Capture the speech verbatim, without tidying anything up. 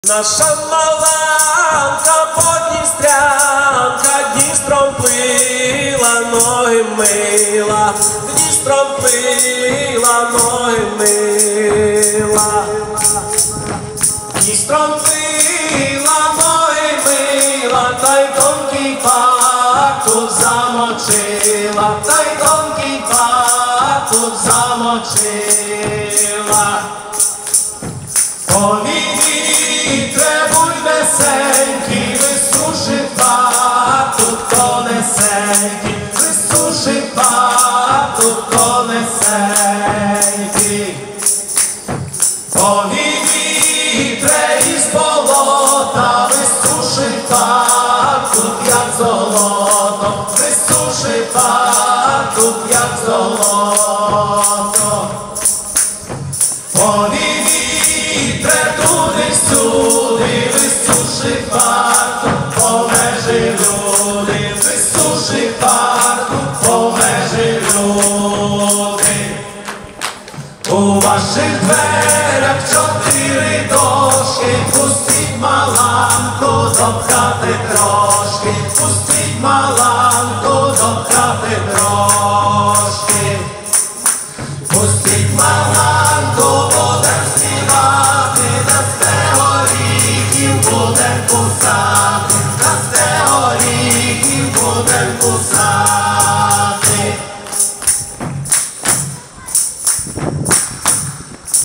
Наша маланка подністрянка Дністром пила, ноги мила, Дністром пила, ноги мила. Дністром пила, ноги мила, та й тонкий патук замочила, та й тонкий патук замочила. Требуй весенький, висуши патук тонесенький, висуши патук тонесенький. Повій вітре із болота, висуши патук, як золото, висуши патук, як золото. Повій вітре туди-сюди, висуши патук, помежи люди, висуши патук, помежи люди. У ваших дверях чотири дошки, пустіть маланку до хати трошки, пустіть маланку до хати трошки. Пустіть маланку, будем співати, дасте горіхів, будем кусати,